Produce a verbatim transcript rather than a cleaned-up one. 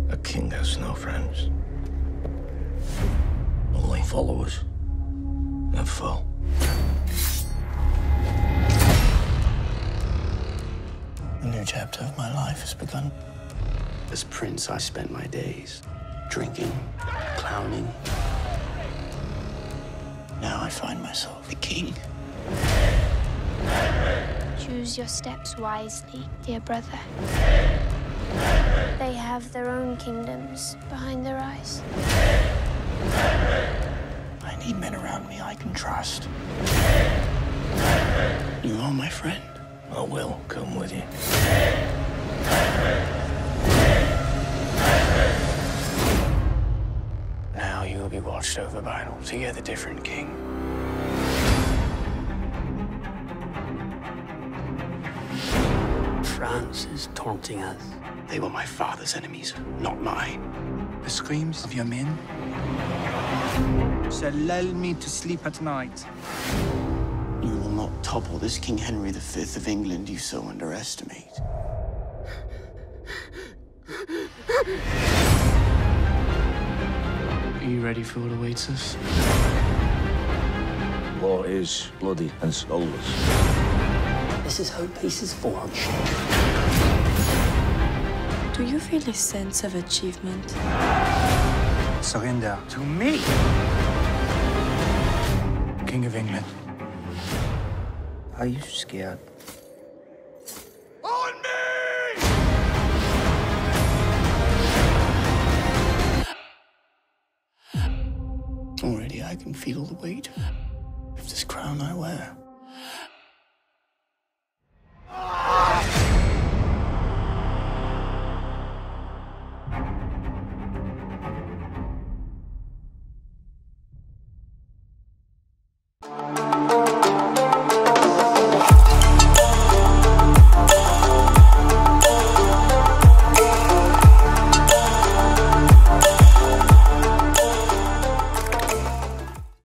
A king has no friends. Only followers and foe. A new chapter of my life has begun. As prince, I spent my days drinking, clowning. Now I find myself the king. Choose your steps wisely, dear brother. They have their own kingdoms behind their eyes. I need men around me I can trust. You are my friend. I will come with you. Now you will be watched over by an altogether different king. France is taunting us. They were my father's enemies, not mine. The screams of your men shall lull me to sleep at night. You will not topple this King Henry the Fifth of England you so underestimate. Are you ready for what awaits us? War is bloody and soulless. This is how peace is forged. Do you feel a sense of achievement? Surrender to me, King of England. Are you scared? On me! Already I can feel the weight of this crown I wear.